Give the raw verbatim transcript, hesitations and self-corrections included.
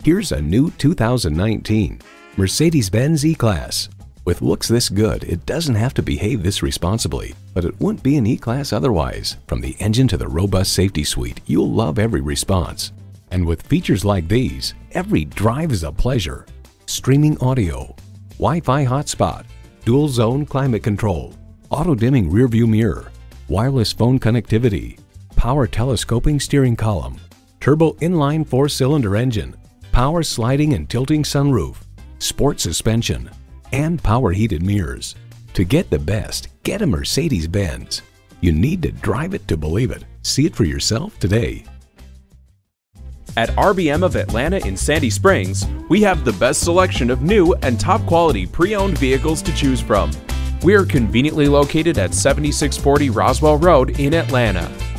Here's a new two thousand nineteen Mercedes-Benz E-Class. With looks this good, it doesn't have to behave this responsibly, but it wouldn't be an E-Class otherwise. From the engine to the robust safety suite, you'll love every response. And with features like these, every drive is a pleasure. Streaming audio, Wi-Fi hotspot, dual zone climate control, auto-dimming rearview mirror, wireless phone connectivity, power telescoping steering column, turbo inline four-cylinder engine, power sliding and tilting sunroof, sport suspension, and power heated mirrors. To get the best, get a Mercedes-Benz. You need to drive it to believe it. See it for yourself today. At R B M of Atlanta in Sandy Springs, we have the best selection of new and top quality pre-owned vehicles to choose from. We are conveniently located at seventy-six forty Roswell Road in Atlanta.